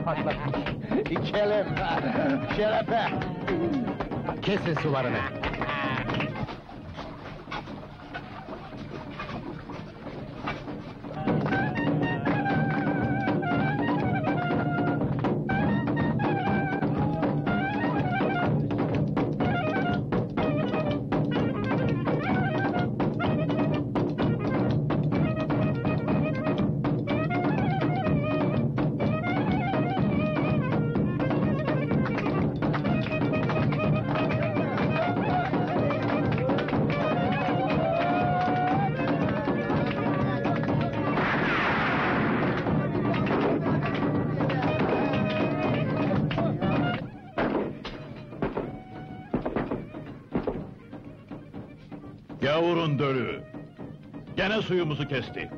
patlatmış. İçelim! Şerefe! Kesin sularını! Gavurun dölü! Gene suyumuzu kesti!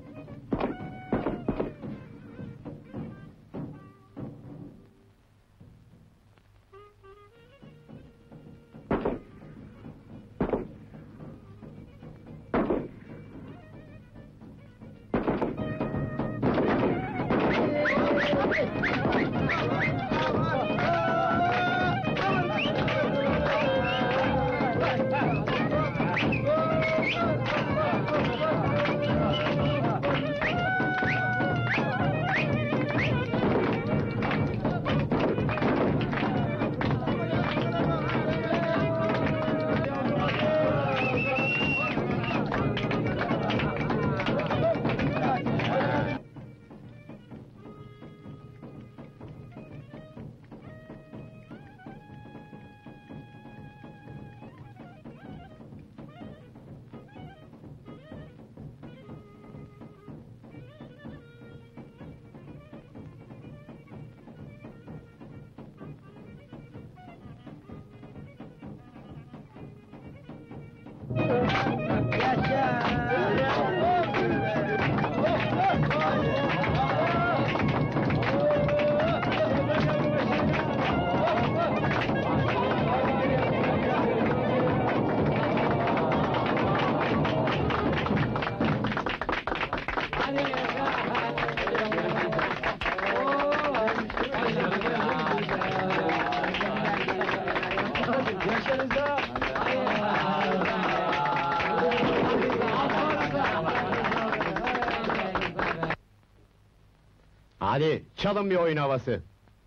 Hadi, çalın bir oyun havası!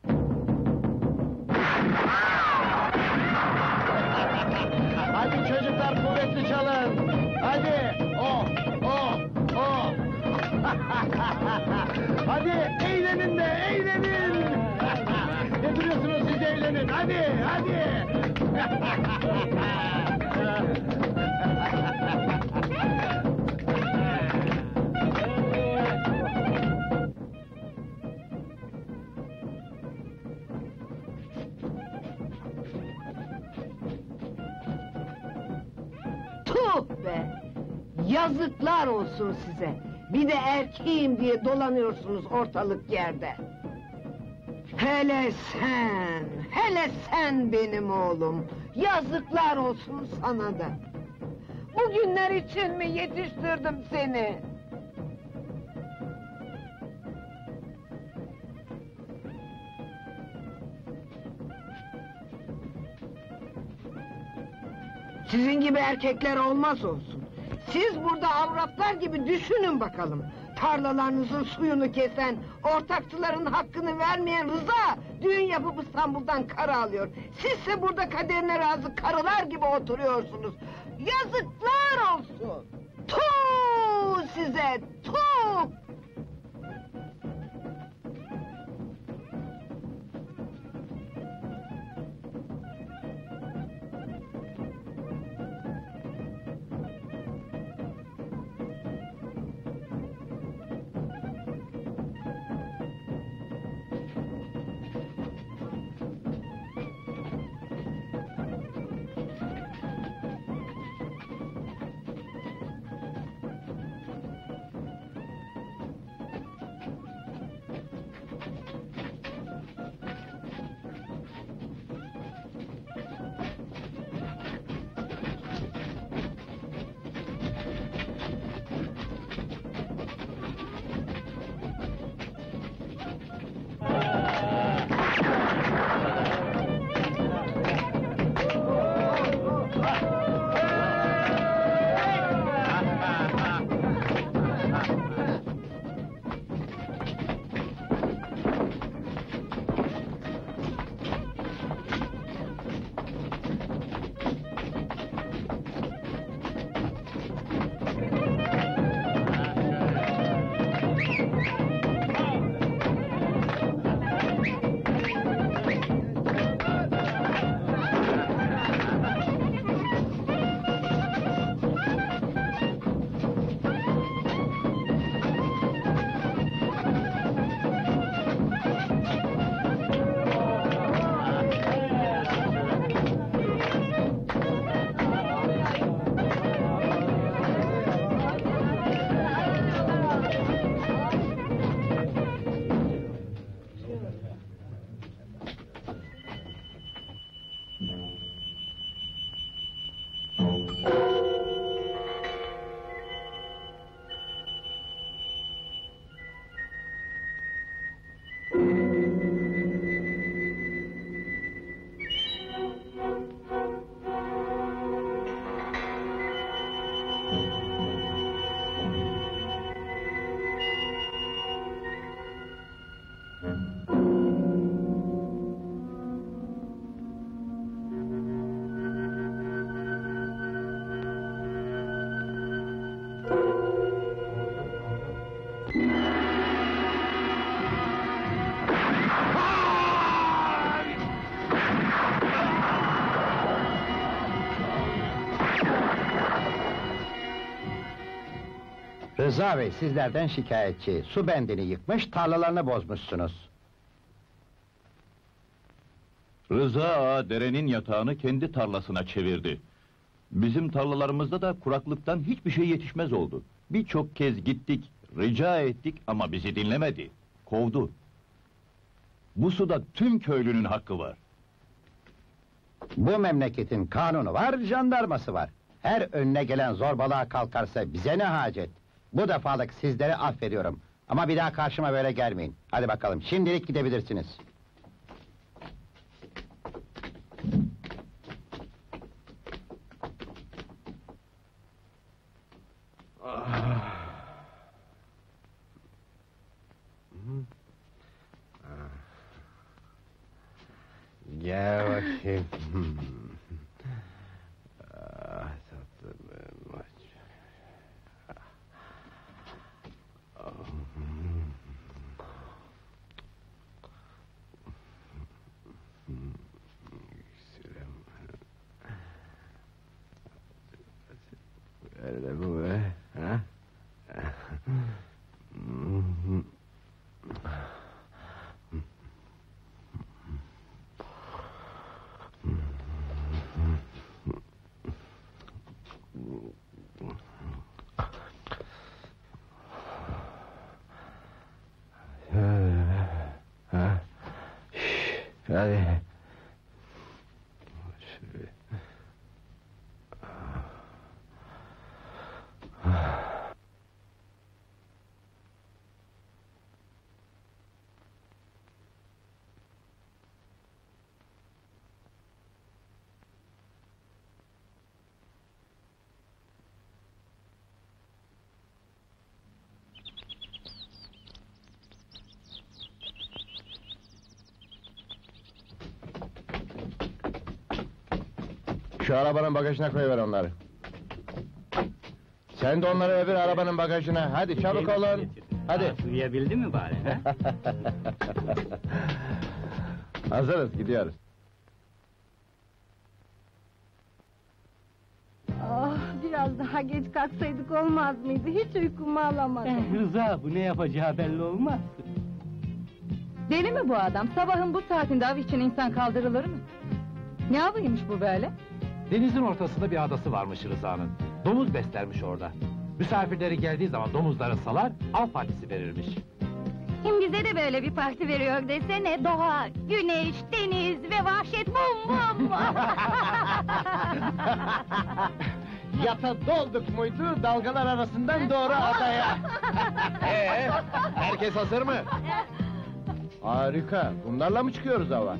Hadi çocuklar, kuvvetli çalın! Hadi! Oh! Oh! Oh! Hadi, eğlenin de, eğlenin! Ne duruyorsunuz, siz eğlenin, hadi, hadi! Tuh be! Yazıklar olsun size! Bir de erkeğim diye dolanıyorsunuz ortalık yerde! Hele sen benim oğlum! Yazıklar olsun sana da! Bugünler için mi yetiştirdim seni? Sizin gibi erkekler olmaz olsun! Siz burada avratlar gibi düşünün bakalım! Tarlalarınızın suyunu kesen, ortakçıların hakkını vermeyen Rıza... ...düğün yapıp İstanbul'dan karı alıyor! Sizse burada kaderine razı karılar gibi oturuyorsunuz! Yazıklar olsun! Tuh size, tuh! Rıza Bey sizlerden şikayetçi. Su bendini yıkmış, tarlalarını bozmuşsunuz. Rıza Ağa derenin yatağını kendi tarlasına çevirdi. Bizim tarlalarımızda da kuraklıktan hiçbir şey yetişmez oldu. Birçok kez gittik, rica ettik ama bizi dinlemedi. Kovdu. Bu suda tüm köylünün hakkı var. Bu memleketin kanunu var, jandarması var. Her önüne gelen zorbalığa kalkarsa bize ne hacet? Bu defalık sizleri affediyorum. Ama bir daha karşıma böyle gelmeyin. Hadi bakalım, şimdilik gidebilirsiniz. Gel bakayım. Ah, tatlım, aç. Öyle bu be, ha? Ha? Hadi. Şöyle. Şu arabanın bagajına koyuver onları. Sen de onları öbür arabanın bagajına. Hadi çabuk olun. Hadi. Uyuyabildin mi bari? He? Hazırız, gidiyoruz. Ah, biraz daha geç kalksaydık olmaz mıydı? Hiç uykumu alamadım. Rıza, bu ne yapacağı belli olmaz. Deli mi bu adam? Sabahın bu saatinde av için insan kaldırılır mı? Ne avıymış bu böyle? Denizin ortasında bir adası varmış Rıza'nın. Domuz beslermiş orada. Misafirleri geldiği zaman domuzları salar, av partisi verirmiş. Kim bize de böyle bir parti veriyor desene. Doğa, güneş, deniz ve vahşet bum bum. Yata dolduk muydu, dalgalar arasından doğru adaya. Herkes hazır mı? Harika, bunlarla mı çıkıyoruz hava?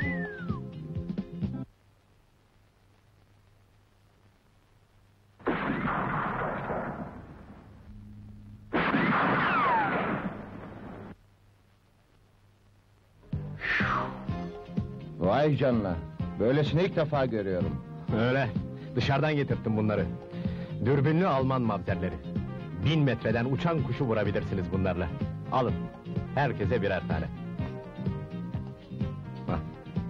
Vay canına, böylesini ilk defa görüyorum. Öyle, dışarıdan getirttim bunları. Dürbünlü Alman mavzerleri. 1000 metreden uçan kuşu vurabilirsiniz bunlarla. Alın, herkese birer tane. Hah.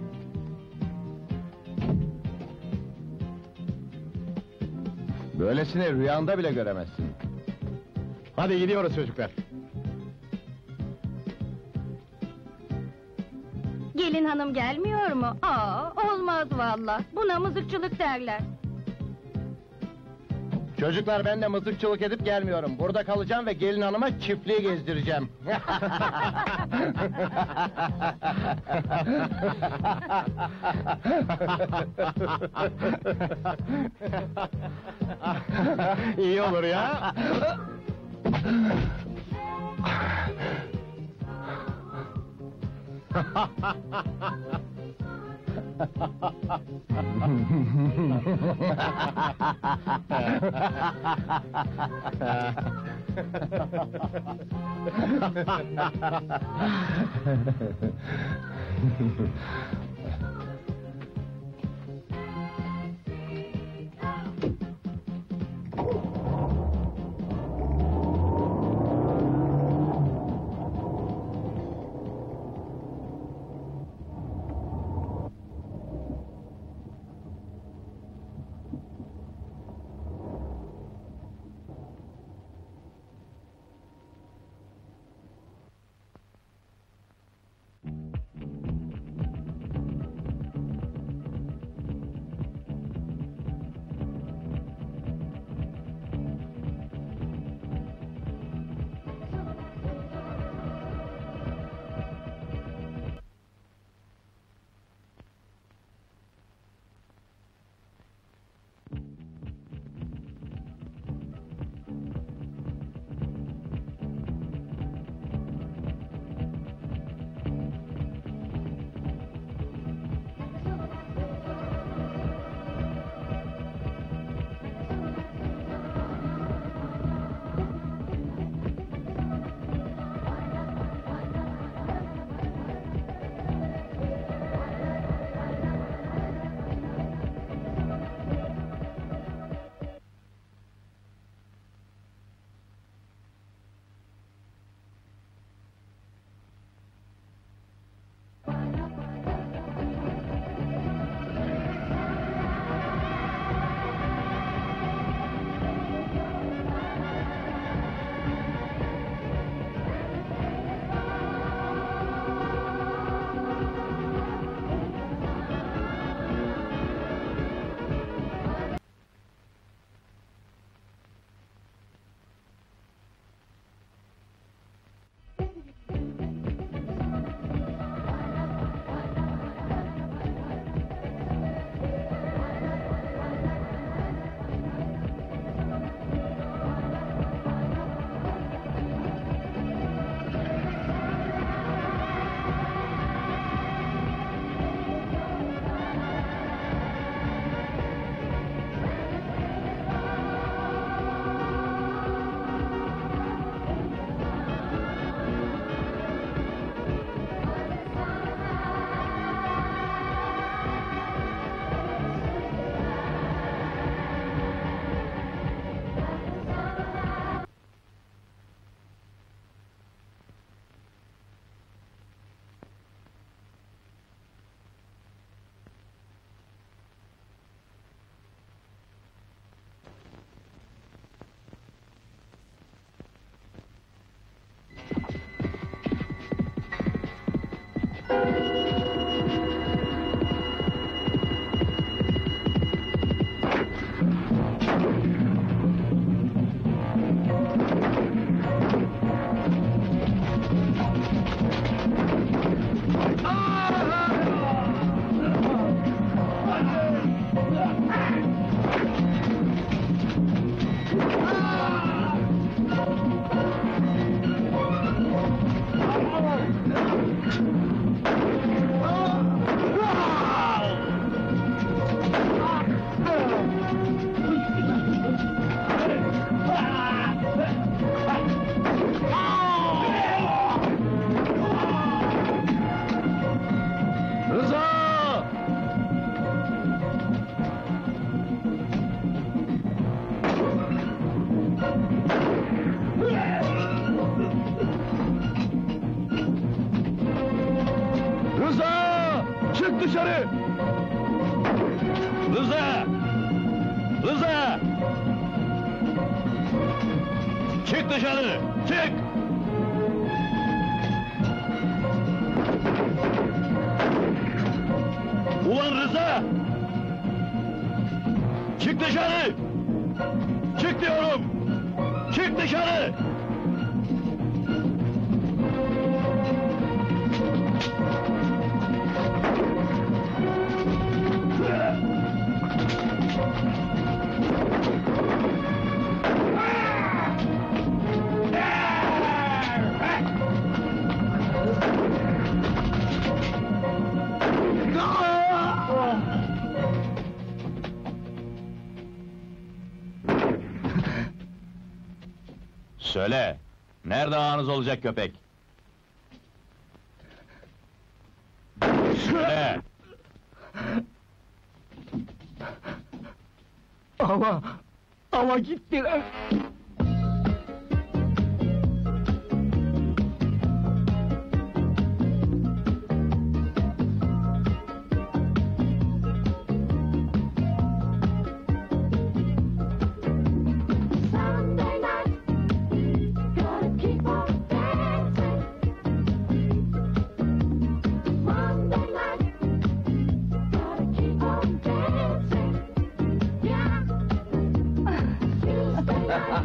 Böylesini rüyanda bile göremezsin. Hadi gidiyoruz çocuklar. Gelin hanım gelmiyor mu? Aa, olmaz vallahi. Buna mızıkçılık derler. Çocuklar, ben de mızıkçılık edip gelmiyorum. Burada kalacağım ve gelin hanıma çiftliği gezdireceğim. İyi olur ya. Çık dışarı! Rıza! Rıza! Çık dışarı! Çık! Ulan Rıza! Çık dışarı! Çık diyorum! Çık dışarı! Söyle, nerede ağanız olacak köpek? Söyle! Ama gittiler. Sunday night, gotta keep on dancing. Monday night, gotta keep on dancing. Yeah. Tuesday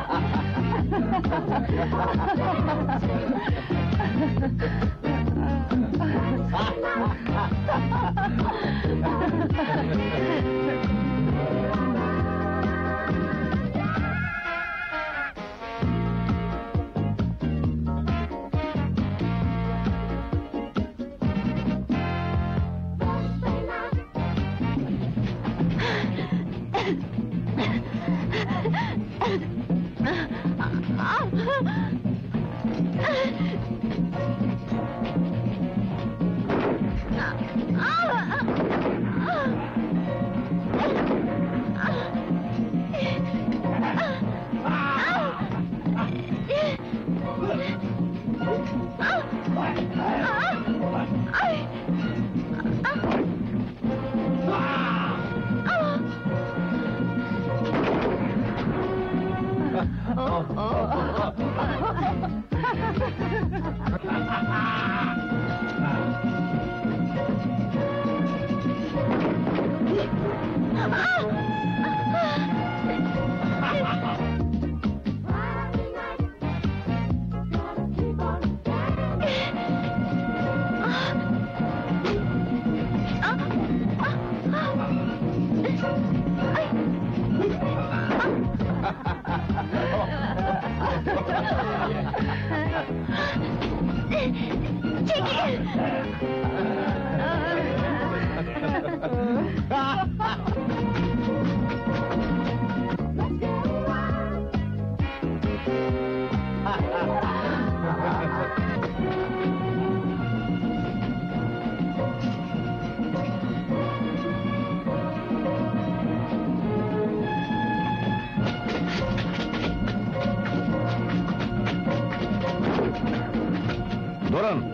Durun!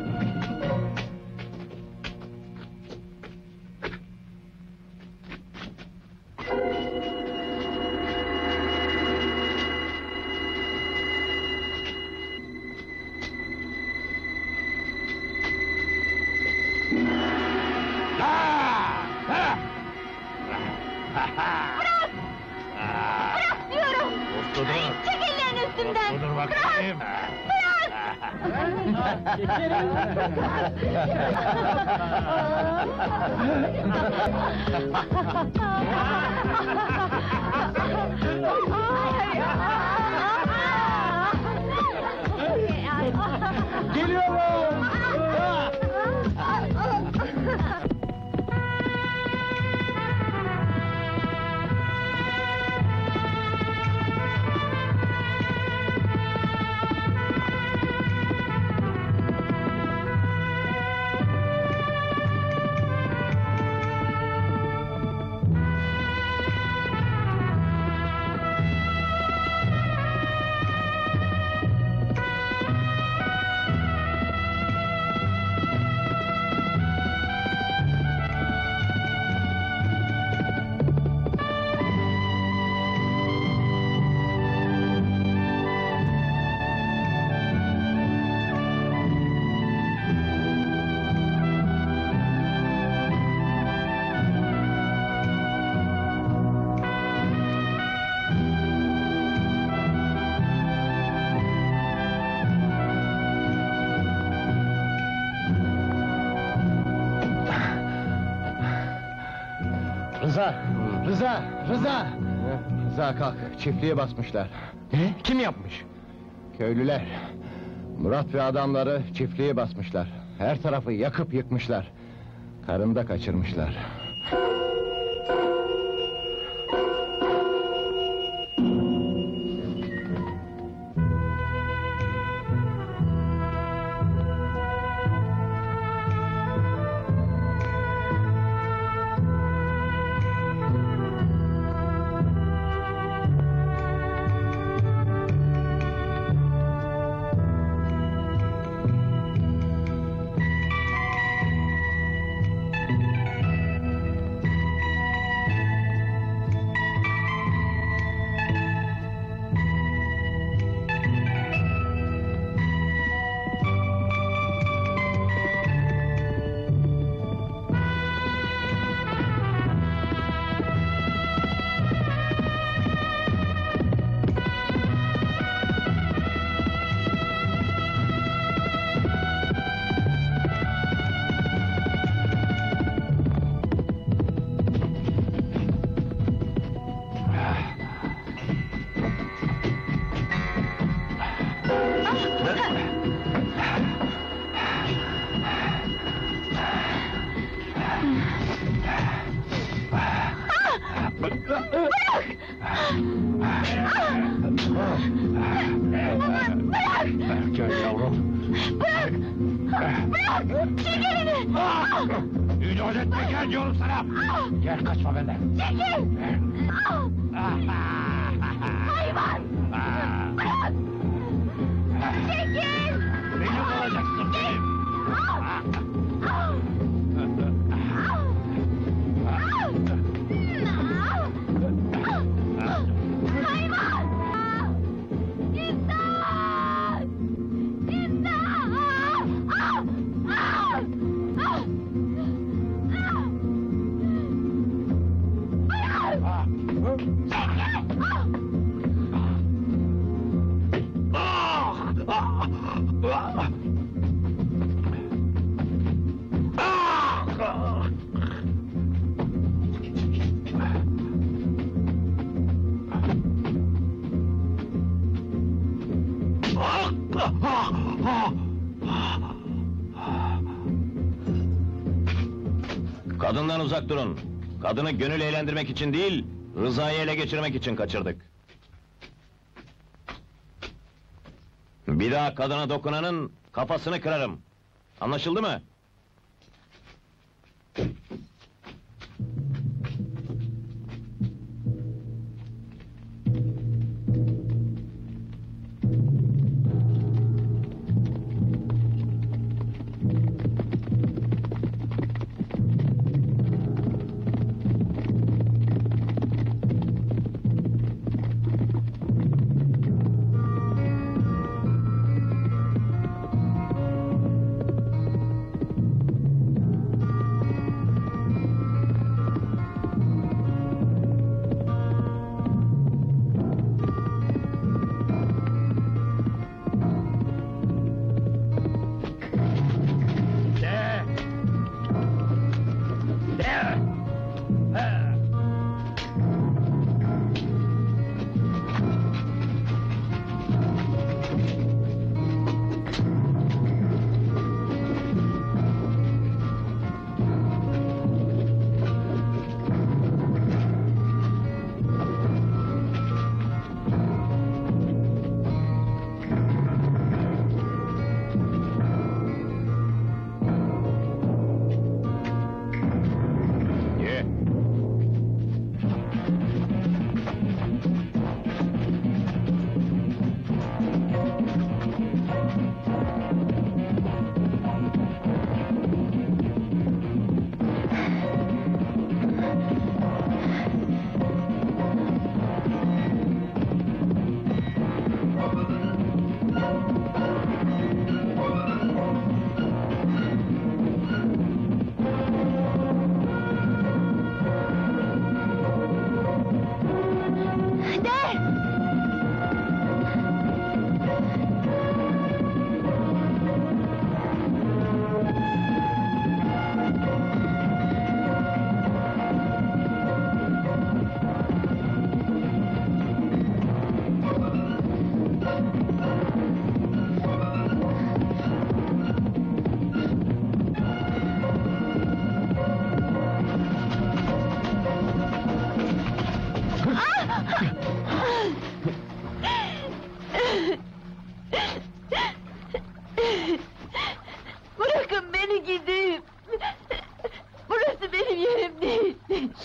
Bırak diyorum! Çek ellerini üstümden! Dur bakayım! Geliyorum. Rıza kalk, çiftliğe basmışlar. Ne? Kim yapmış? Köylüler. Murat ve adamları çiftliğe basmışlar. Her tarafı yakıp yıkmışlar. Karını da kaçırmışlar. Gel yavrum. Çek elini! Müdahale etme, gel diyorum sana! Gel, kaçma benden! Çekil! Hayvan! Bırak! Çekil! Benim olacaksın, benim! Hayvan! İmdat! İmdat! Kadından uzak durun. Kadını gönül eğlendirmek için değil, Rıza'yı ele geçirmek için kaçırdık. Bir daha kadına dokunanın kafasını kırarım. Anlaşıldı mı?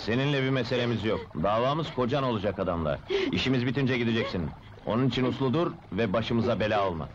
seninle bir meselemiz yok. Davamız kocan olacak adamla. İşimiz bitince gideceksin. Onun için uslu dur ve başımıza bela olma.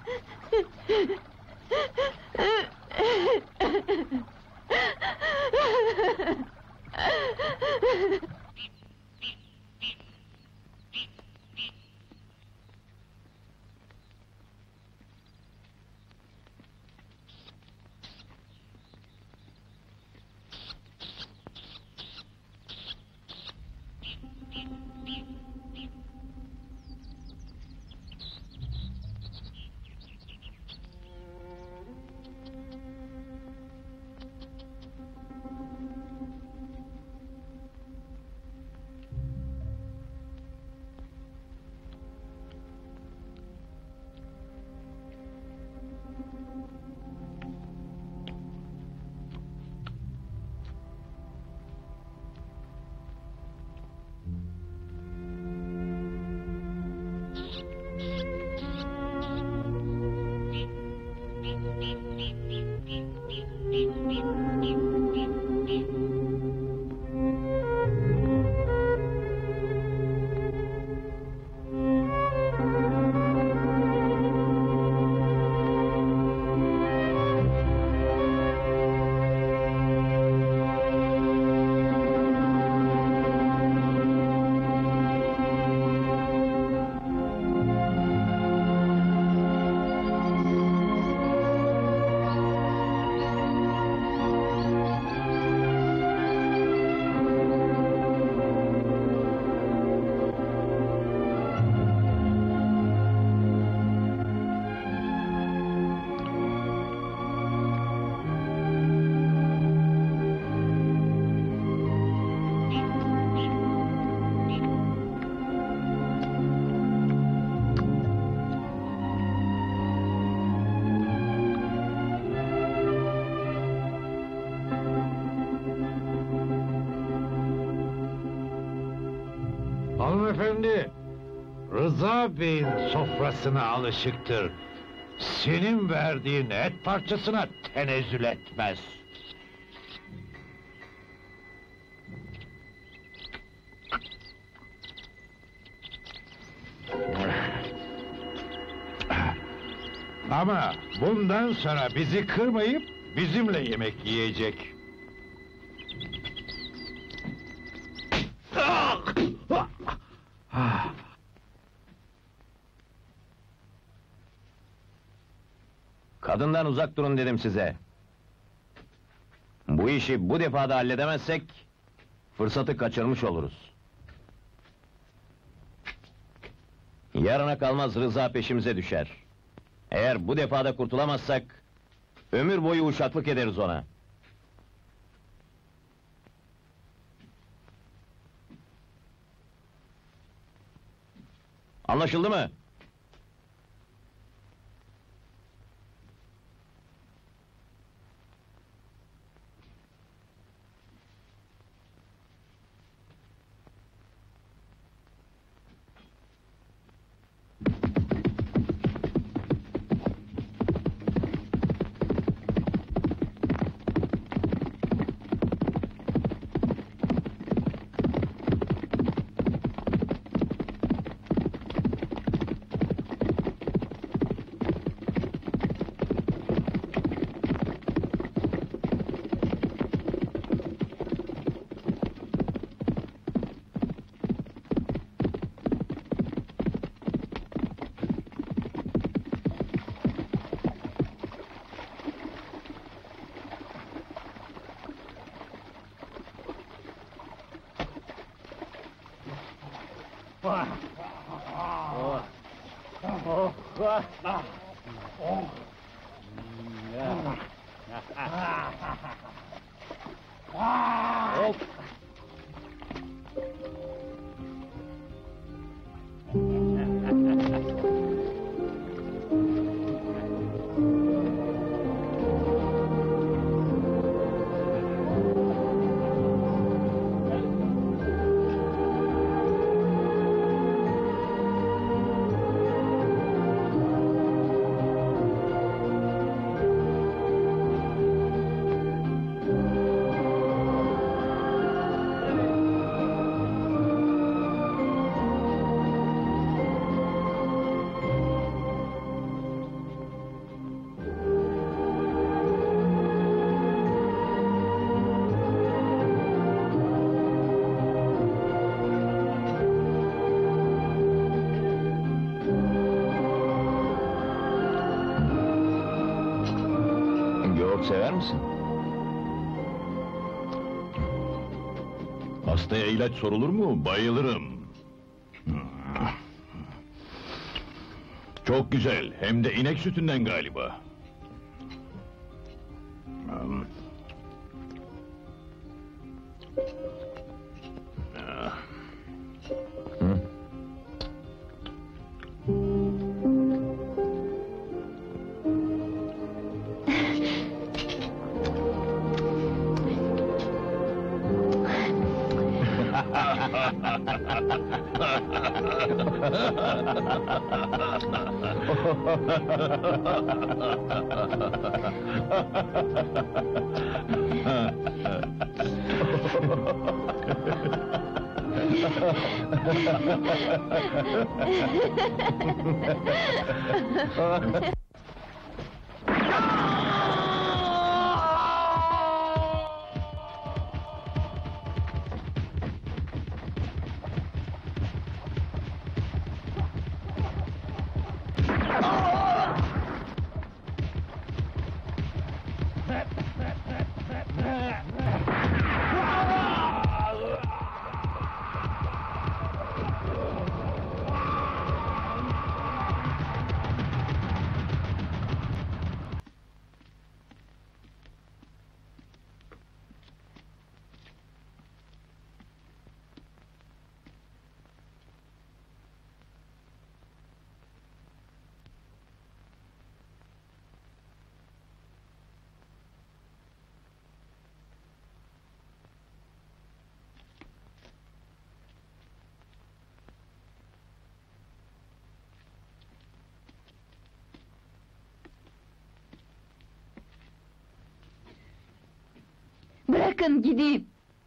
Hanımefendi, Rıza Bey'in sofrasına alışıktır. Senin verdiğin et parçasına tenezzül etmez. Ama bundan sonra bizi kırmayıp bizimle yemek yiyecek. Kadından uzak durun dedim size. Bu işi bu defada halledemezsek fırsatı kaçırmış oluruz. Yarına kalmaz Rıza peşimize düşer. Eğer bu defada kurtulamazsak ömür boyu uşaklık ederiz ona. Anlaşıldı mı? sever misin? Hastaya ilaç sorulur mu? Bayılırım. Çok güzel, hem de inek sütünden galiba. Bırakın gideyim.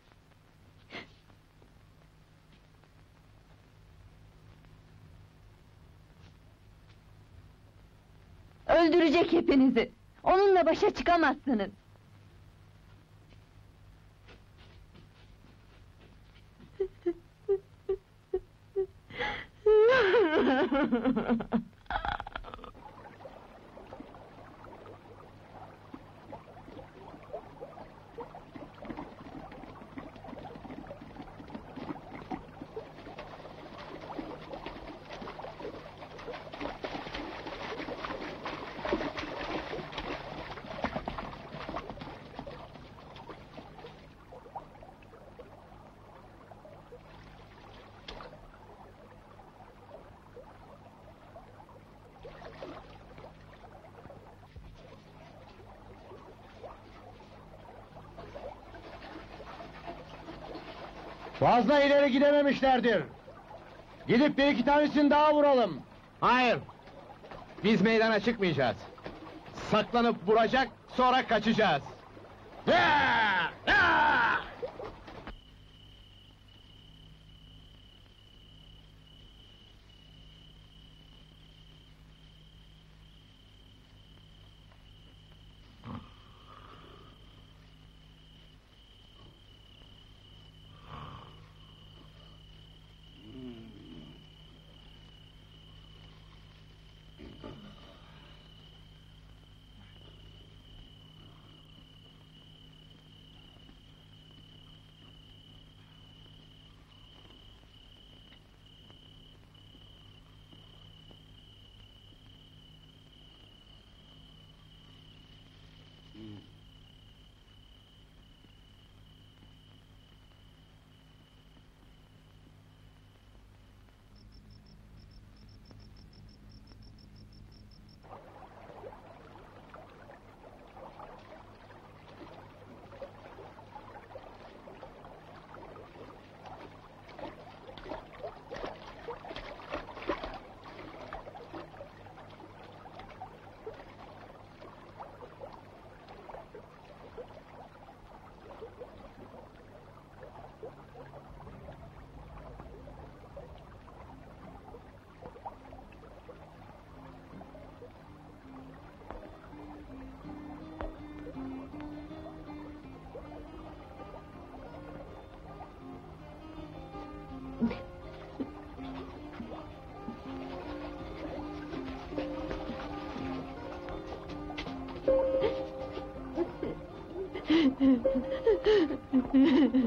Öldürecek hepinizi. Onunla başa çıkamazsınız. Fazla ileri gidememişlerdir. Gidip bir iki tanesini daha vuralım. Hayır! Biz meydana çıkmayacağız. Saklanıp vuracak, sonra kaçacağız.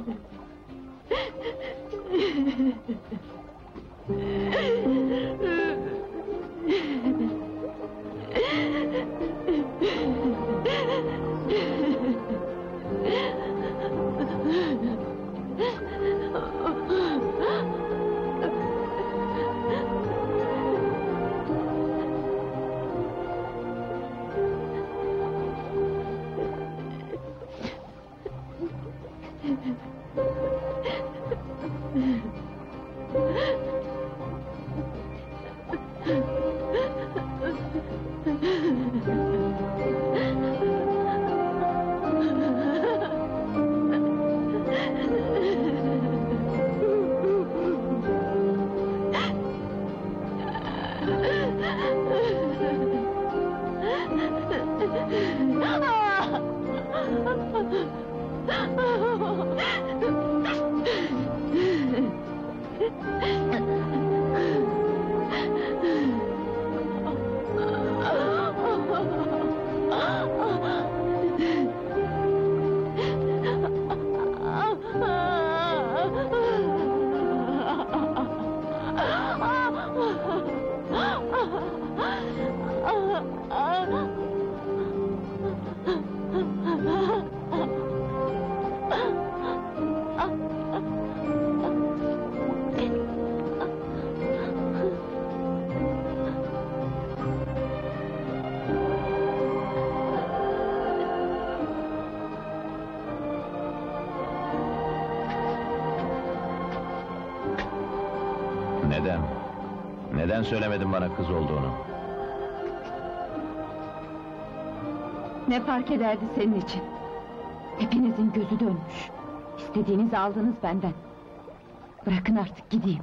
Neden? Neden söylemedin bana kız olduğunu? Ne fark ederdi senin için? Hepinizin gözü dönmüş. İstediğinizi aldınız benden. Bırakın artık gideyim.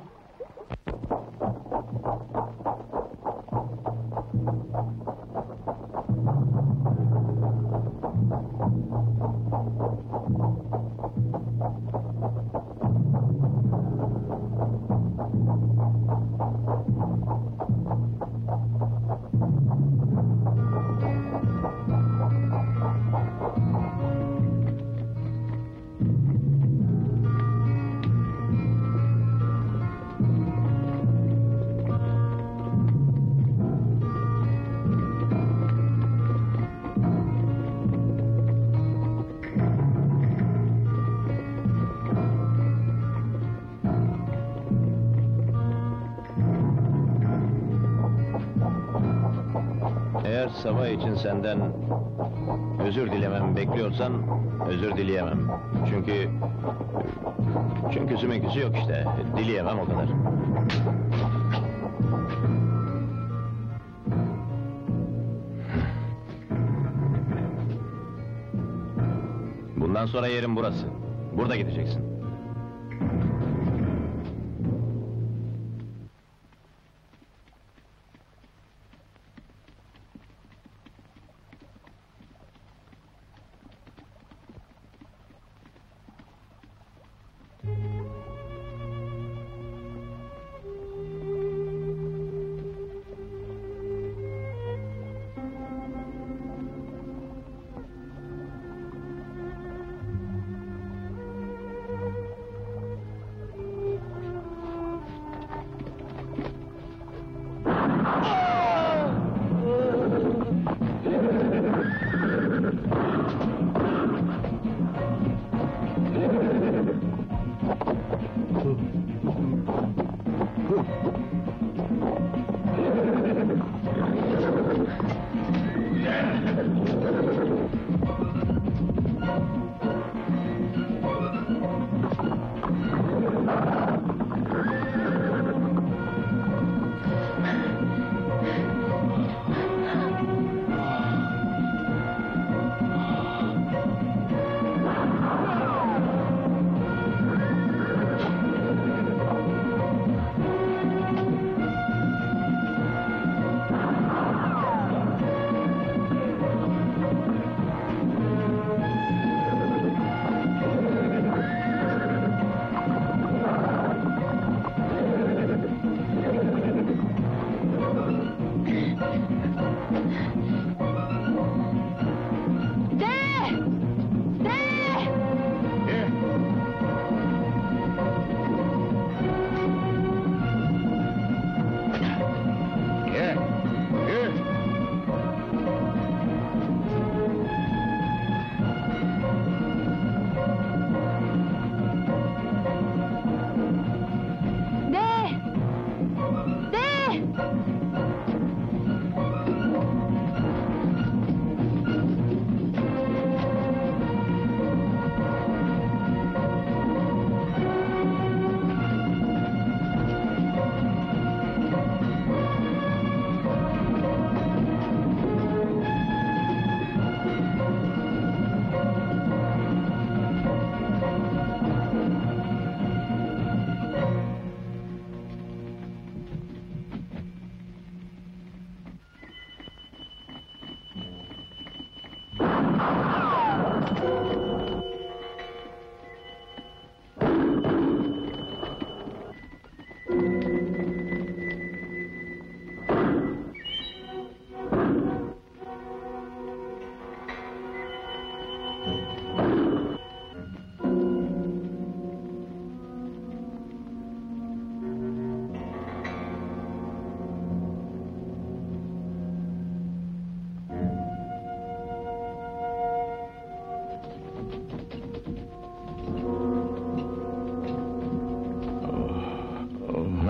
Eğer sabah için senden özür dilemem bekliyorsan özür dileyemem. Çünkü sümeküsü yok işte. Dileyemem o kadar. Bundan sonra yerim burası. Burada gideceksin.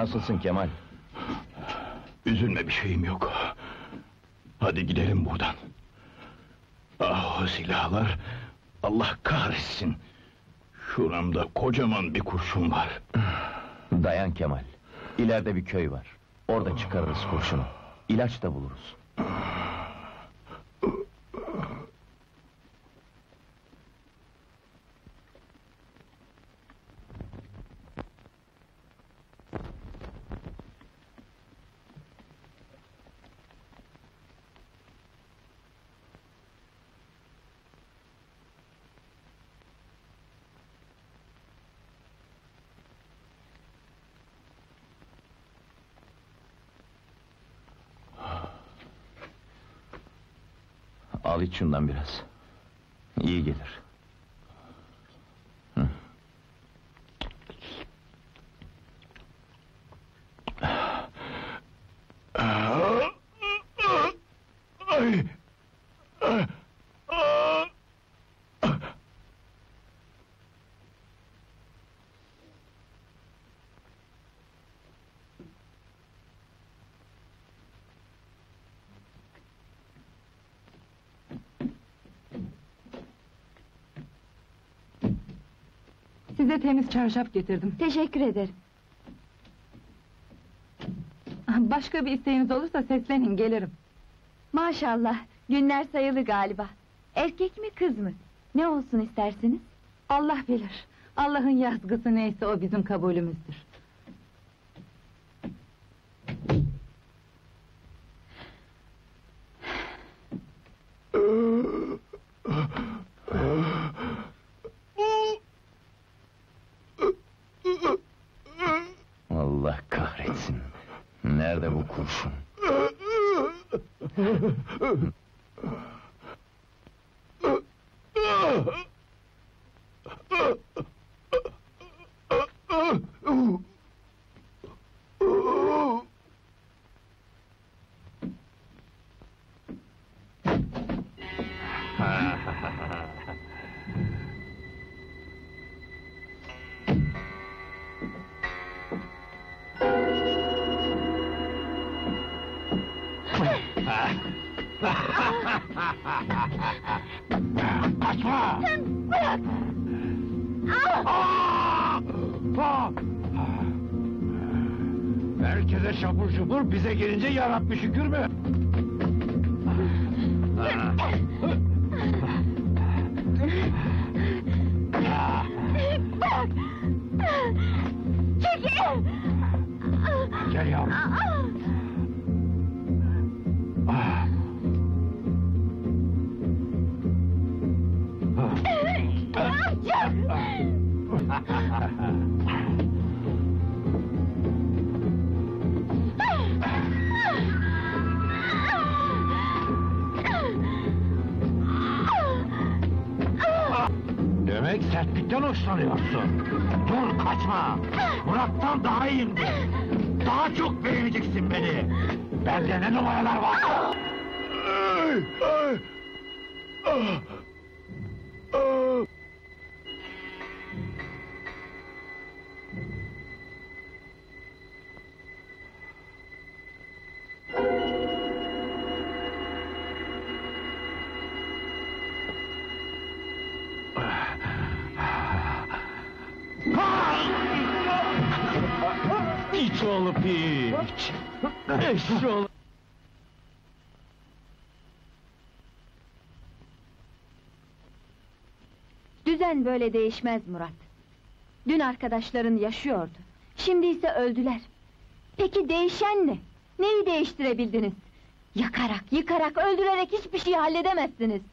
Nasılsın Kemal? Üzülme, bir şeyim yok. Hadi gidelim buradan. Ah, o silahlar! Allah kahretsin! Şuramda kocaman bir kurşun var. Dayan Kemal. İleride bir köy var. Orada çıkarırız kurşunu. İlaç da buluruz. Al iç şundan biraz. İyi gelir. Hı. Ay! Size temiz çarşaf getirdim. Teşekkür ederim. Başka bir isteğiniz olursa seslenin, gelirim. Maşallah, günler sayılı galiba. Erkek mi kız mı? Ne olsun istersiniz? Allah bilir. Allah'ın yazgısı neyse o bizim kabulümüzdür. Allah kahretsin. Nerede bu kurşun? Kaçma! Bırak! Herkese şapur şupur, bize gelince yarabbi şükür mü? Bırak! Çekil! Gel yavrum. Demek sertlikten hoşlanıyorsun. Dur, kaçma! Murat'tan daha iyiyimdir. Daha çok beğeneceksin beni. Bende ne numaralar var? İç oğlu piç! Eşşoğlu! Düzen böyle değişmez Murat. Dün arkadaşların yaşıyordu. Şimdi ise öldüler. Peki değişen ne? Neyi değiştirebildiniz? Yakarak, yıkarak, öldürerek hiçbir şey halledemezsiniz.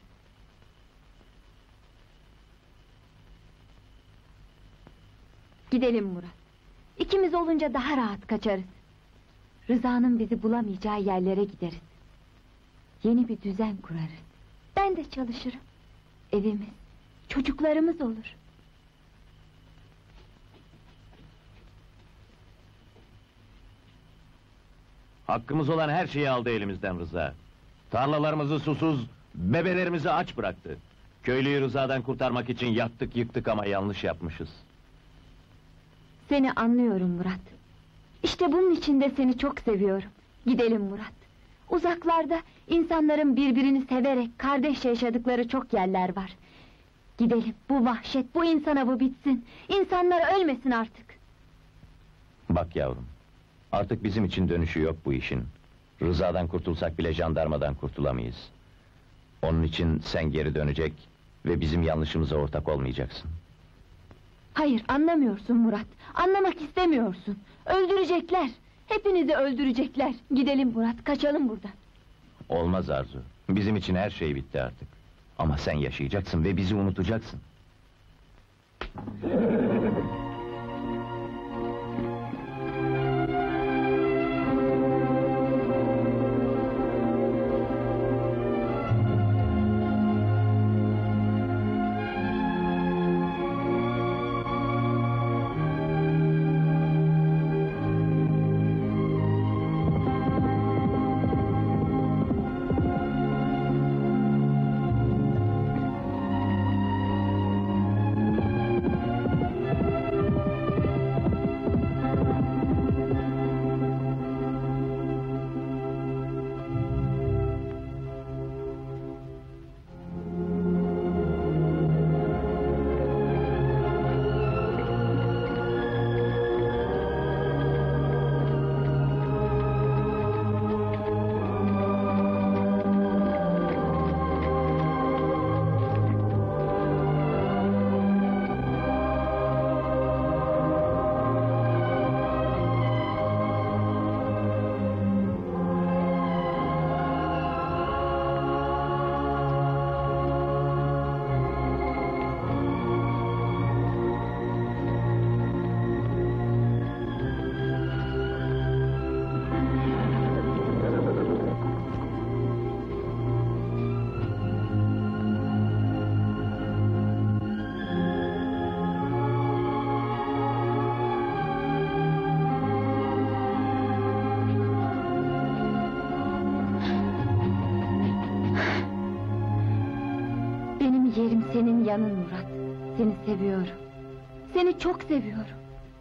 Gidelim Murat. İkimiz olunca daha rahat kaçarız. Rıza'nın bizi bulamayacağı yerlere gideriz. Yeni bir düzen kurarız. Ben de çalışırım. Evimiz, çocuklarımız olur. Hakkımız olan her şeyi aldı elimizden Rıza. Tarlalarımızı susuz, bebelerimizi aç bıraktı. Köylüyü Rıza'dan kurtarmak için yaktık yıktık ama yanlış yapmışız. Seni anlıyorum Murat. İşte bunun için de seni çok seviyorum. Gidelim Murat. Uzaklarda insanların birbirini severek kardeşçe yaşadıkları çok yerler var. Gidelim, bu vahşet, bu insan avı bitsin. İnsanlar ölmesin artık. Bak yavrum, artık bizim için dönüşü yok bu işin. Rıza'dan kurtulsak bile jandarmadan kurtulamayız. Onun için sen geri dönecek ve bizim yanlışımıza ortak olmayacaksın. Hayır, anlamıyorsun Murat. Anlamak istemiyorsun. Öldürecekler. Hepinizi öldürecekler. Gidelim Murat, kaçalım buradan. Olmaz Arzu, bizim için her şey bitti artık. Ama sen yaşayacaksın ve bizi unutacaksın. Yerim senin yanın Murat. Seni seviyorum. Seni çok seviyorum.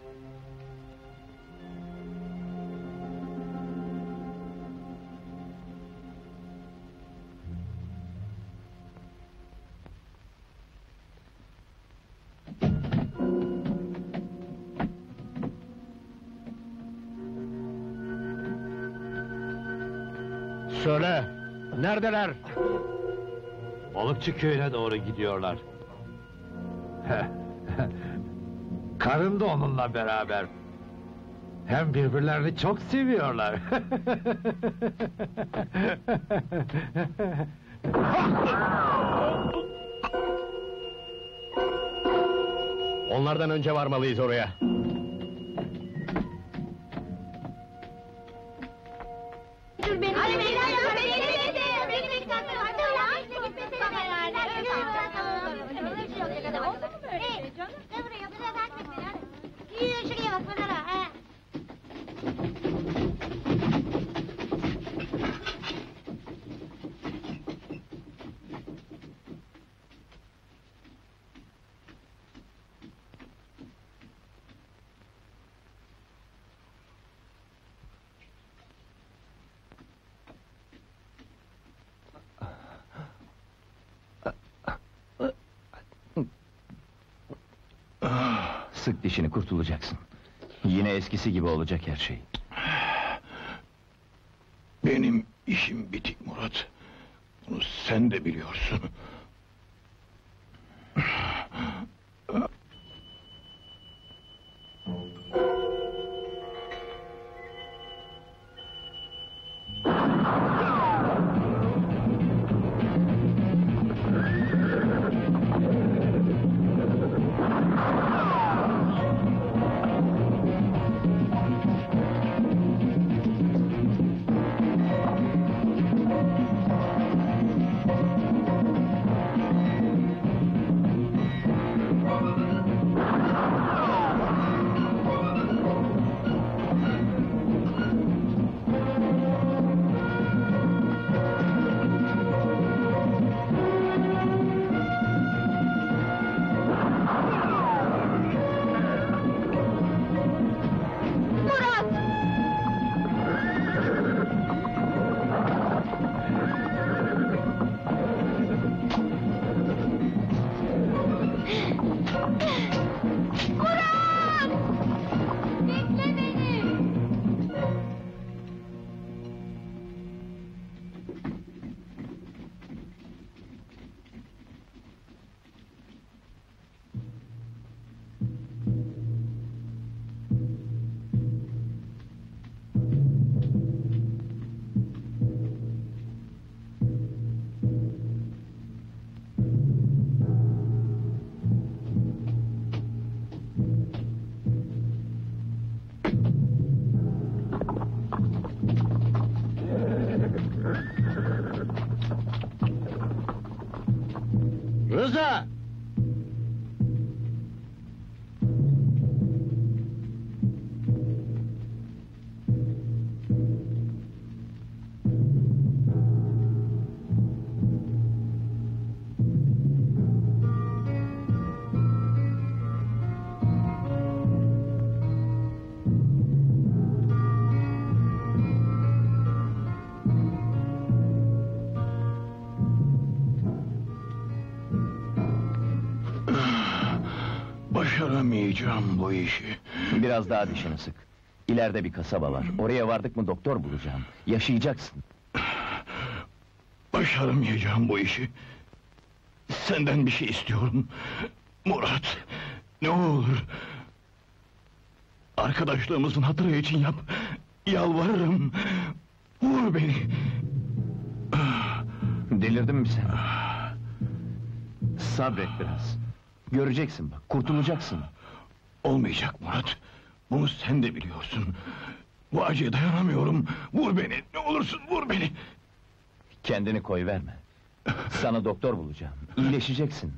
Söyle, neredeler? Balıkçı köyüne doğru gidiyorlar. Karın da onunla beraber. Hem birbirlerini çok seviyorlar. Onlardan önce varmalıyız oraya. Dur beni. Hadi beni. Sık dişini, kurtulacaksın. Yine eskisi gibi olacak her şey. Benim işim bitik Murat. Bunu sen de biliyorsun. Rıza! Başaramayacağım bu işi. Biraz daha dişini sık. İleride bir kasaba var. Oraya vardık mı doktor bulacağım. Yaşayacaksın. Başaramayacağım bu işi. Senden bir şey istiyorum. Murat, ne olur. Arkadaşlığımızın hatırı için yap. Yalvarırım. Vur beni. Delirdin mi sen? Sabret biraz. Göreceksin bak, kurtulacaksın. Olmayacak Murat. Bunu sen de biliyorsun. Bu acıya dayanamıyorum. Vur beni, ne olursun vur beni. Kendini koyverme. Sana doktor bulacağım. İyileşeceksin.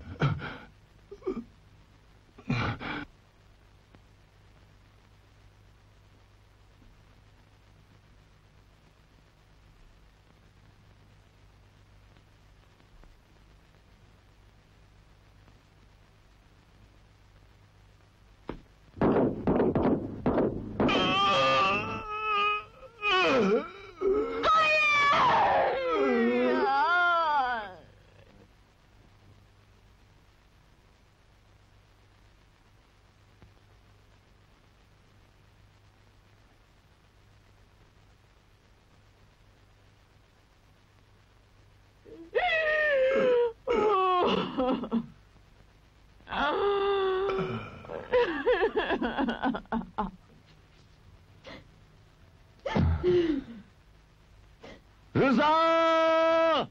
Rıza!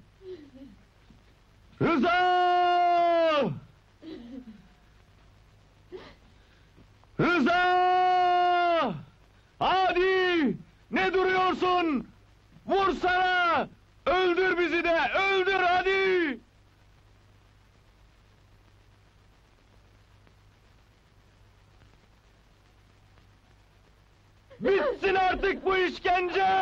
Rıza! Rıza! Hadi! Ne duruyorsun? Vursana! Öldür bizi de! Öldür hadi! Bitsin artık bu işkence!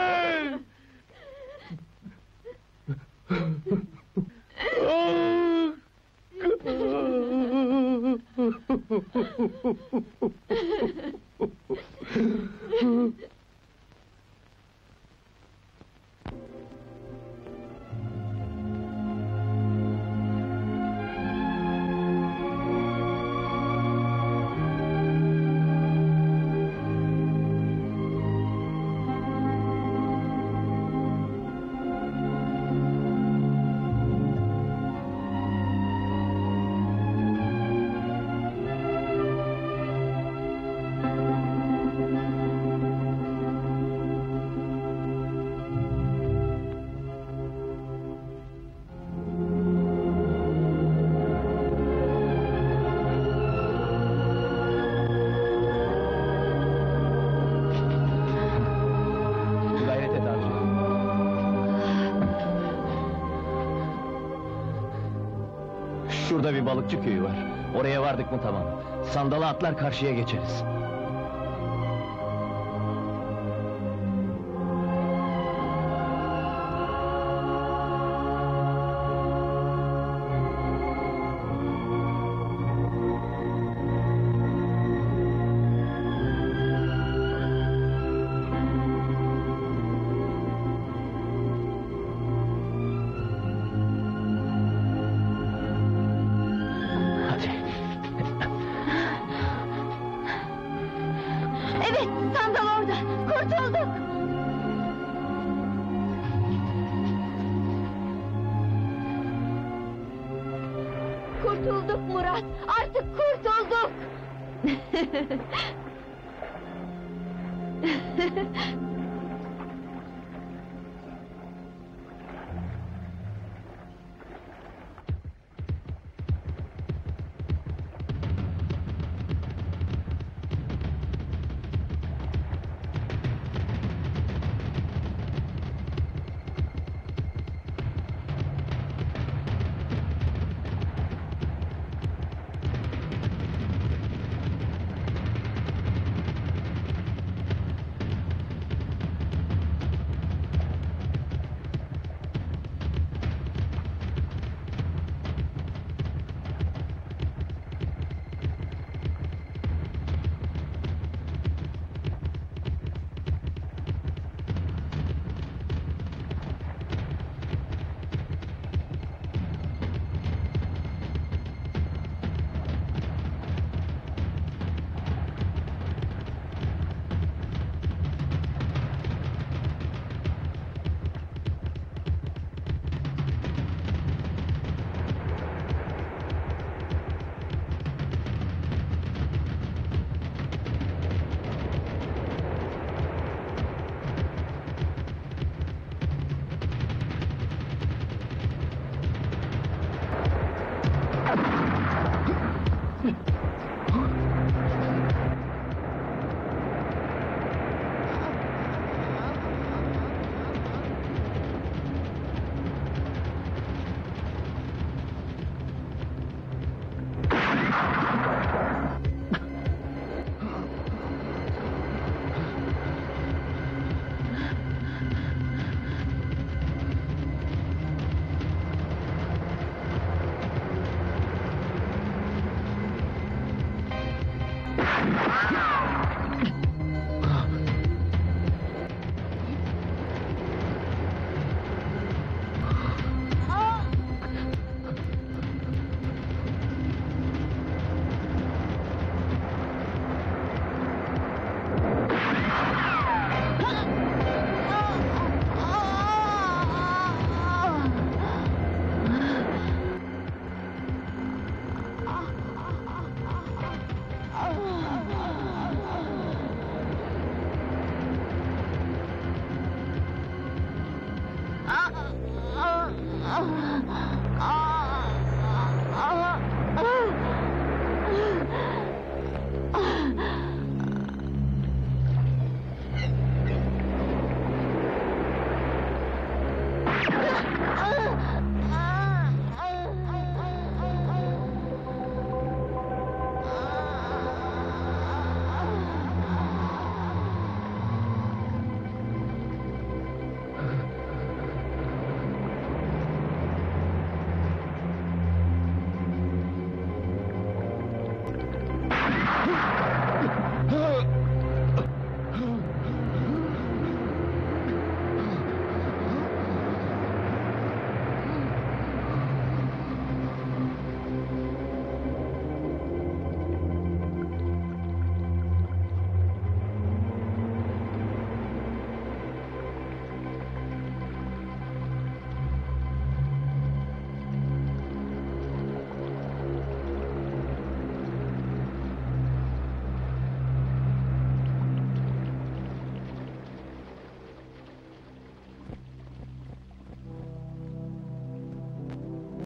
Gayret et avcı. Şurada bir balıkçı köyü var. Oraya vardık mı tamam. Sandala atlar karşıya geçeriz. Hadi. Evet, sandal orada! Kurtulduk! Kurtulduk Murat! Artık kurtulduk!